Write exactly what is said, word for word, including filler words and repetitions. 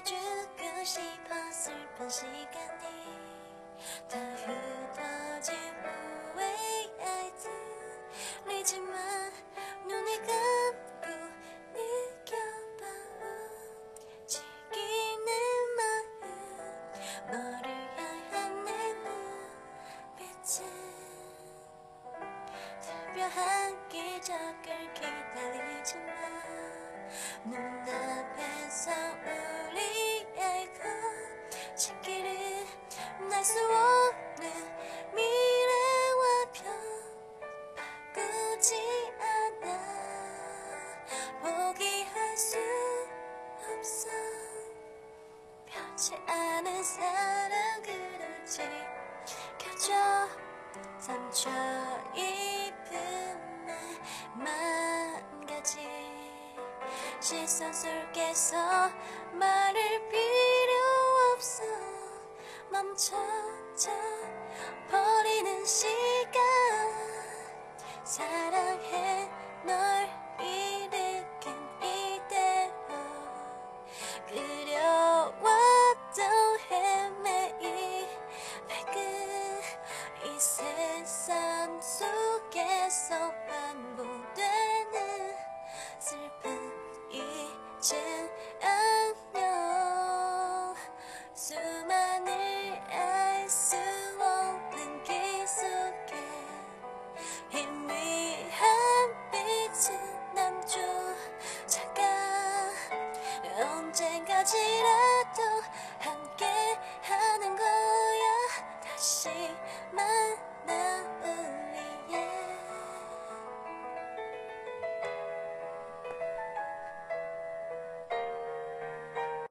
주고 싶어 슬픈 시간이 다 흩어진 후에 I 들리지만 눈을 감고 느껴봐 움직이는 마음 너를 향한 내 눈빛은 특별한 기적을 기다리지만 눈앞에서 우리의 거친 길은 날 수 없는 미래와 변바꾸지 않아 포기할 수 없어 변치 않은 사랑 그를 지켜줘 상처 입은 날만 가지 시선 속에서 말을 필요 없어 멈춰져 버리는 시간 사랑해